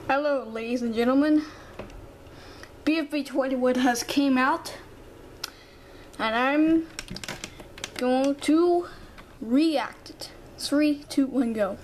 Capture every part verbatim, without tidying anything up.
Hello, ladies and gentlemen. B F B twenty-one has came out, and I'm going to react it. Three, two, one, go.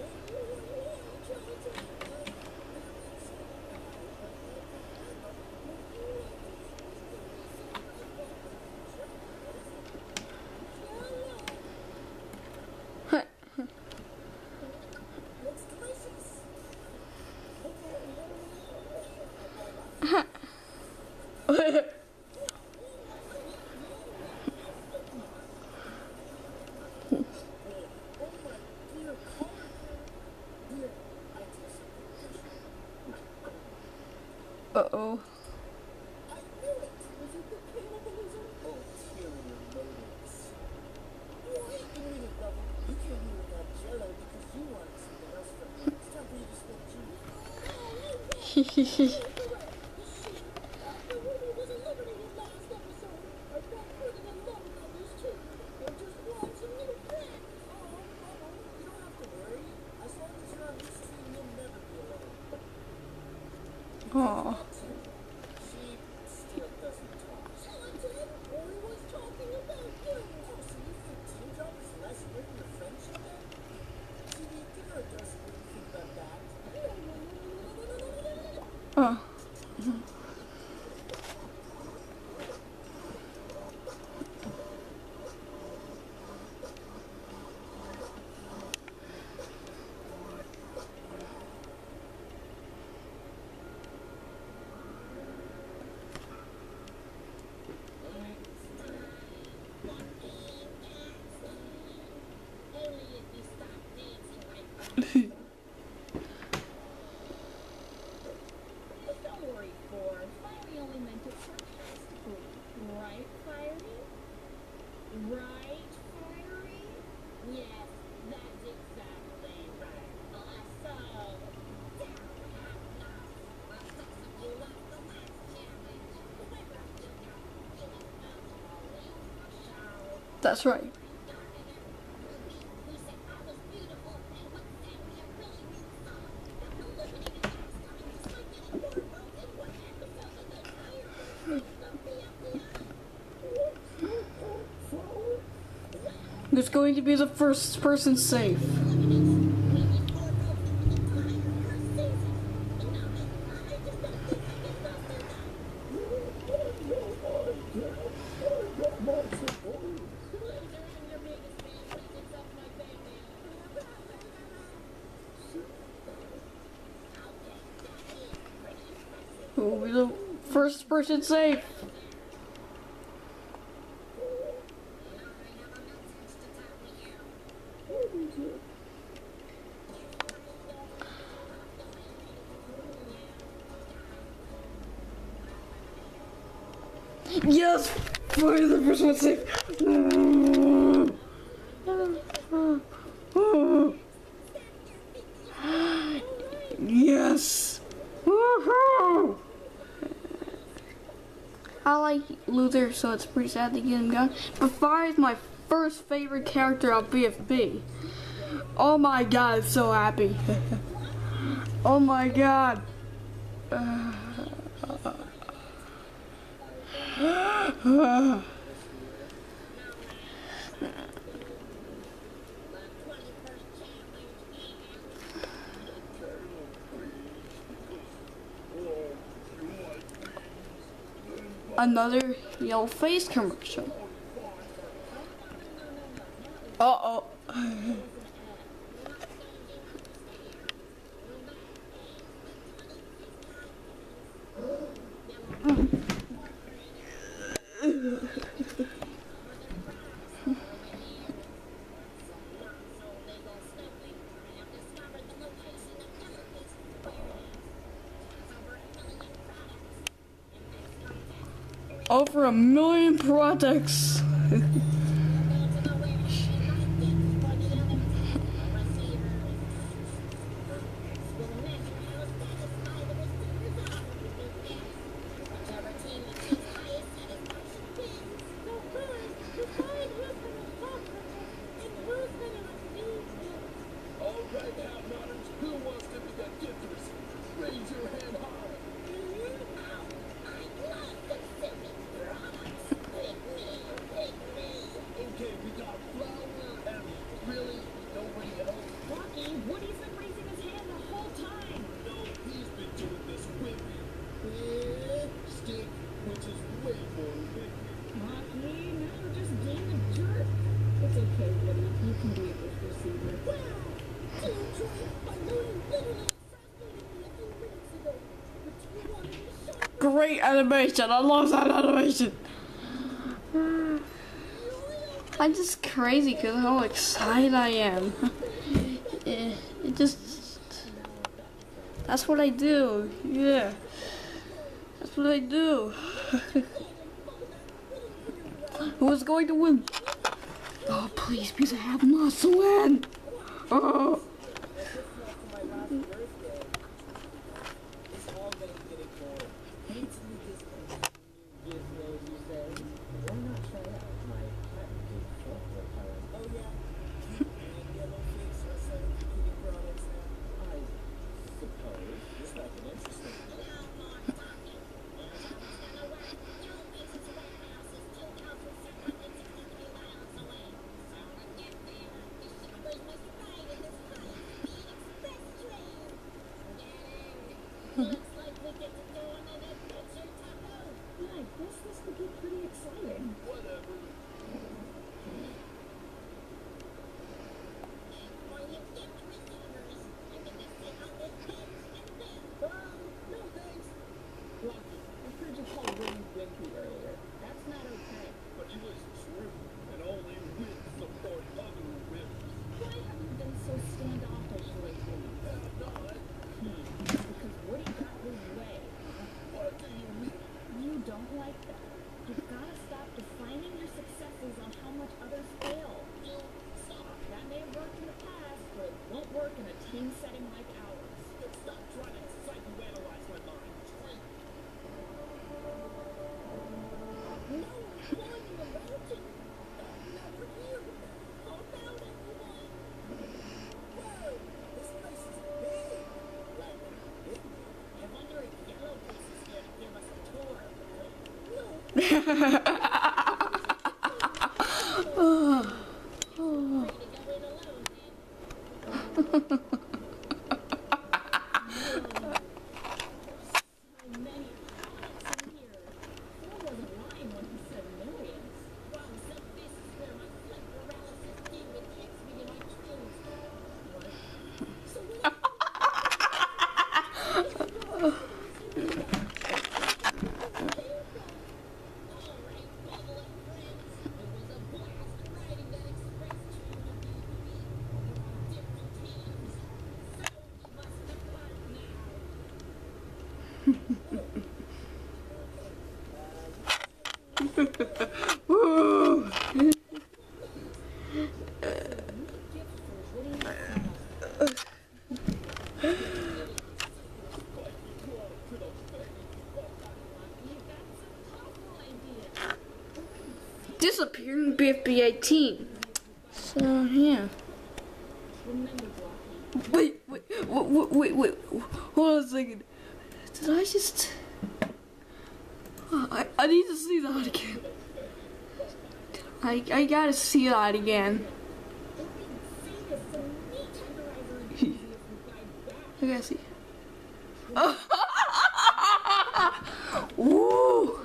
Uh-oh. Hehehe. Aww. Oh. That's right. It's going to be the first person safe. Who will be the first person safe? Yes! Finally the first one safe! Yes! Woohoo! I like Luther, so it's pretty sad to get him gone. But Fire is my first favorite character on B F B. Oh my god, I'm so happy. Oh my god. Uh, uh, Another yellow face commercial. Uh-oh. Over a million products. All right now, Modders, who wants to be the gifters? Raise great animation. I love that animation. I'm just crazy because how excited I am. it, it just, that's what I do. Yeah, that's what I do. Who is going to win? Oh, please, please, I have muscle in. Oh. Looks like we get to go on an adventure, Taco. Yeah, I guess this could be pretty exciting. Whatever. Are you getting the receivers? I'm gonna sit on this bench and win. Um, no thanks. Rocky, I heard you call Winnie Wimpy earlier. That's not okay. But it was true, and only wins support other winners. Why have you been so standoffish lately? Uh, not. Hmm. Because Woody got his way. What do you mean? You don't like that. You've got to stop defining your successes on how much others fail. You stop. That may have worked in the past, but it won't work in a team setting like ours. Stop trying to psychoanalyze my mind. No, I'm calling you a mountain. Not for you. Calm down, everyone. Whoa, this place is big. Well, big. I wonder if Yellow Face is here to give us a tour. No. Oh. Oh. Ready to go in alone, then? So many products in here. Phil wasn't lying when he said millions. Wow, so this is where my flip paralysis demon kicks me in my dreams. What? So what? Alright, bubble up, friends. It was a blast riding that express train with you. Different teams. So we must depart now. Woo. Disappearing B F B eighteen. So yeah. Wait, wait, wait, wait, wait. Hold on a second. Did I just? Oh, I I need to see that again. I I gotta see that again. I gotta see. Woo!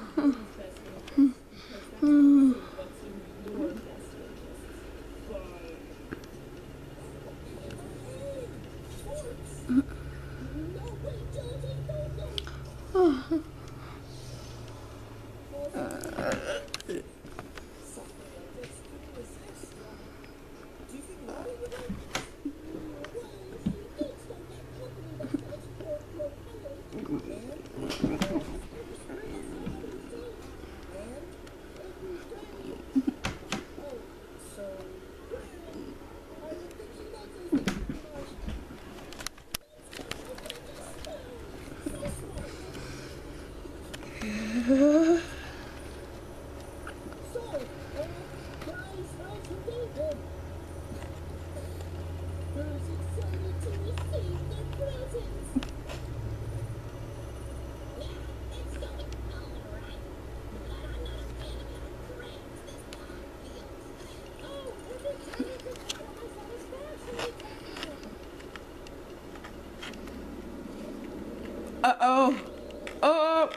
Uh-oh. Oh.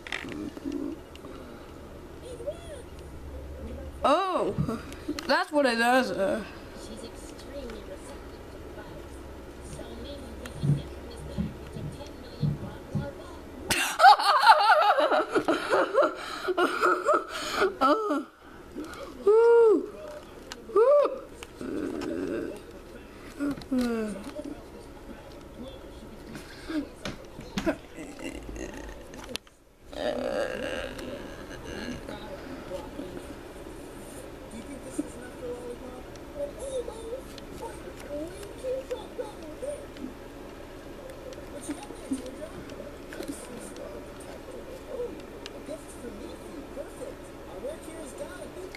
Oh. That's what it does. Uh. She's extremely receptive to bugs. So maybe we can get this back to ten million bucks more bucks.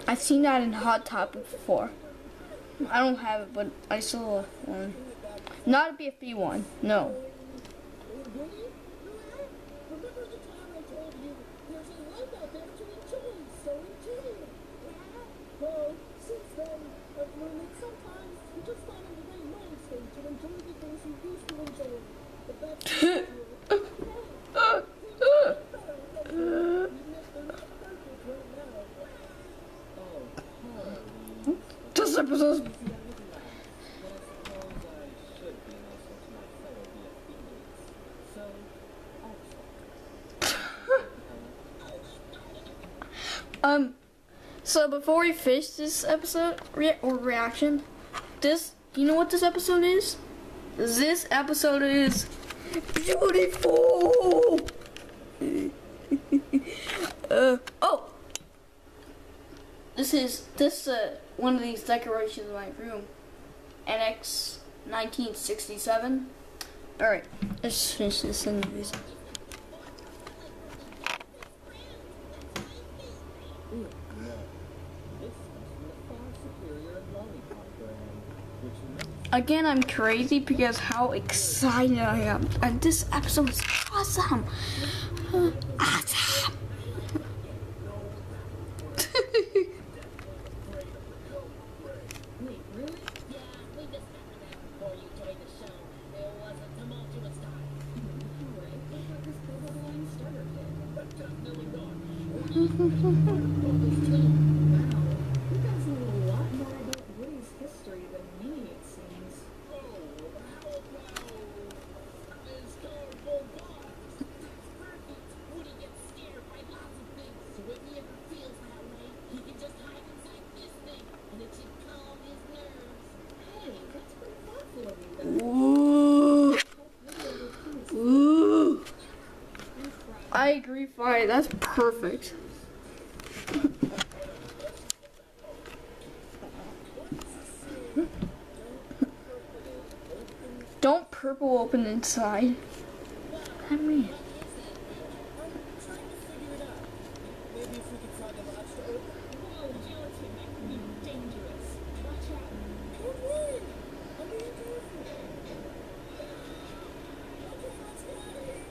I've seen that in Hot Topic before. I don't have it, but I saw one. Not a B F B one, no. Remember the time I told you there's a life out there to enjoy, so enjoy it. Well, since then, I've learned that sometimes you just find in the right mind state to enjoy the things you used to enjoy. But that's not true. Even if they're not perfect right now. Oh, Harley. This episode's But I suppose I should be nicer to my fellow B F B mates. So, I'll Um, so before we finish this episode re or reaction, this, you know what this episode is? This episode is beautiful. uh, oh, this is this uh one of these decorations in my room, N X nineteen sixty-seven. All right, let's finish this in these. Again, I'm crazy because how excited I am. And this episode is awesome. Uh, awesome. Wait, really? Yeah, we discovered that before you joined the show. It was a tumultuous time. Alright, I thought this borderline starter kit. But definitely not. Wow, you guys know a lot more about Woody's history than me, it seems. Oh, how about this colorful box? That's perfect. Woody gets scared by lots of things, so if he ever feels that way, he can just hide inside this thing, and it should calm his nerves. Hey, that's pretty thoughtful of you guys. Ooh. Ooh. I agree, fine. That's perfect. Don't purple open inside. I mean. I'm trying to figure it out. Maybe if we could find a latch to open. Whoa, gelatin, that could be dangerous. Watch out. Don't worry. I'm being careful. Okay, let's get out of here.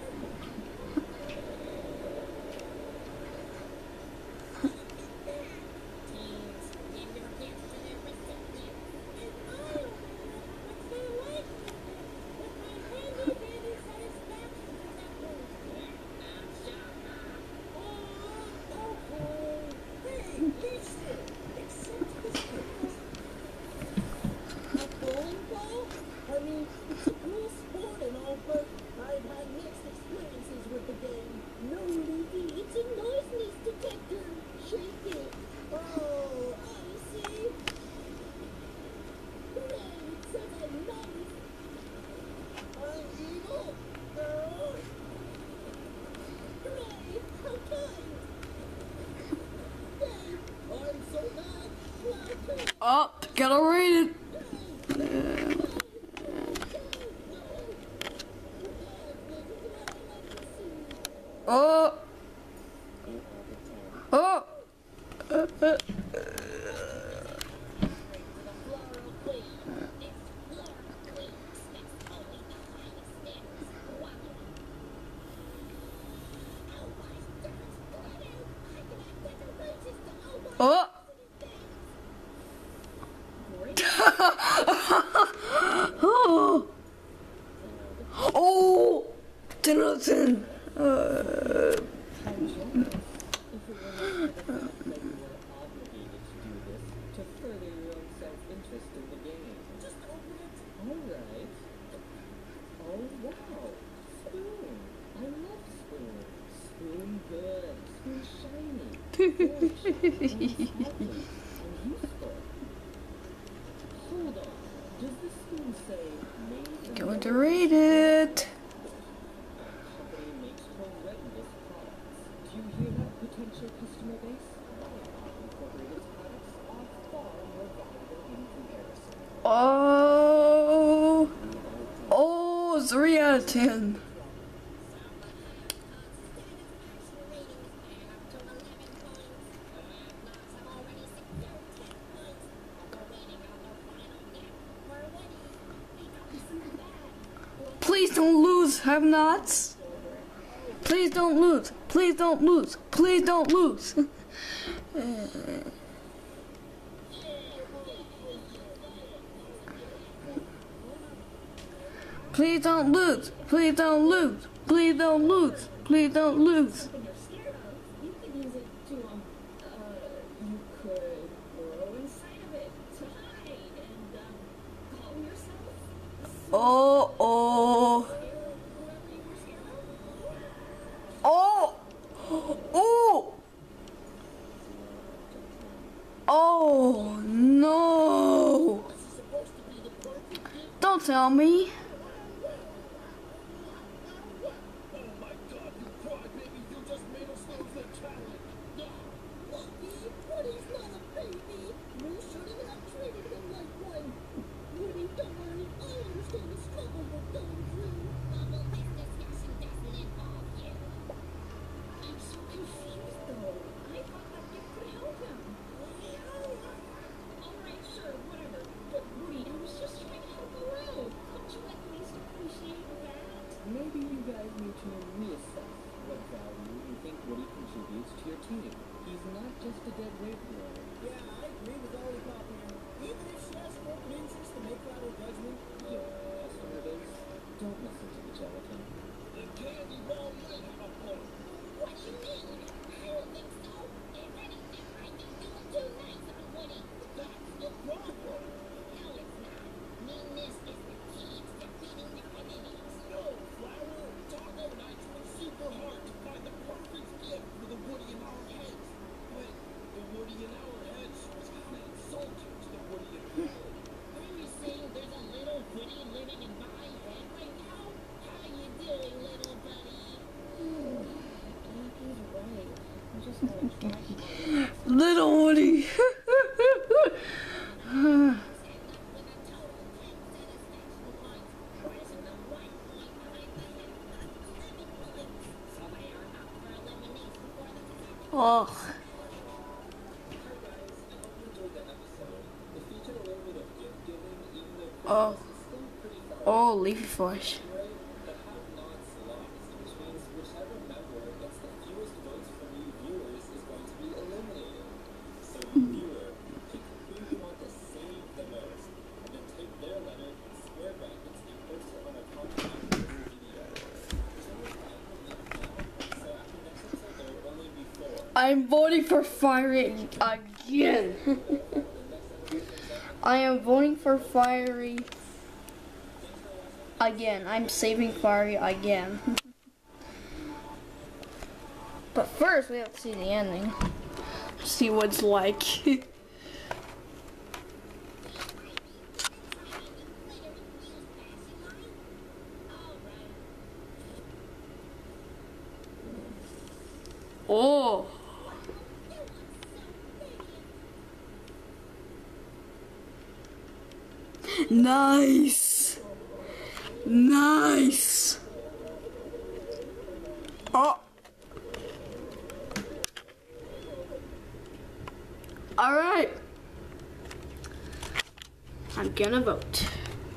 Teens, give your gifts to their recipients. And I, what's their life? With my handy dandy satisfaction detector. I'm sure. Oh, okay. Hey, Mister, accept this gift. A bowling ball? I mean, it's a cool sport and all, but I've had mixed experiences with the game. No, Leafy, it's a noiseless detector. Shake it. Oh, I see. Hooray, it says I'm nice. I'm evil. Oh. Hooray, how kind. Hey, I'm so bad. How kind. Oh, gotta read it. Oh. Oh. Uh, uh. Oh. Oh. Oh. Jonathan. Uh. To further your own self-interest in the game. Just open it. Alright. Oh, wow. Spoon. I love Spoon. Spoon good. Spoon shiny. Fresh. And useful. Hold on. Does the spoon say made in Going to read it. company makes horrendous products. Do you hear that, potential customer base? Incorporated's products are far more valuable in comparison. Oh. Oh, three out of ten. lose, have nots. Please don't lose. Please don't lose. Please don't lose. Please don't lose. Please don't lose. Please don't lose. Please don't lose. Something you're scared of, you could use it to, um, uh, you could burrow inside of it to hide and, um, calm yourself. Oh, oh. Whoever you were scared of. Oh. Oh. Oh, no. Don't tell me. Maybe you guys need to reassess what value you think Woody contributes to your team. He's not just a dead weight roller. Yeah, I agree with Lollipop here. Even if she has open interest to make final judgment. Yes, there it is. Don't listen to the gelatin. The candy ball might have a point. What do you mean? I don't think so. If anything, I think you were too nice on Woody. That's the problem. No, it's not. Meanness is the key to defeating your enemies. No, Flower. Doggo and I tried super hard to find the perfect gift for the Woody in our heads. But the Woody in our heads was kind of insulting to the Woody in reality. Are you saying there's a little Woody living in my head right now? How you doing, little buddy? He's right. I'm just gonna try. Little Woody. Oh. Oh. Oh, leafy flesh. I'm voting for Fiery again. I am voting for Fiery again. I'm saving Fiery again. But first, we have to see the ending. See what it's like. Oh. Nice. Nice. Oh. All right. I'm gonna vote.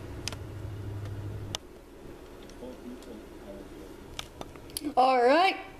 All right.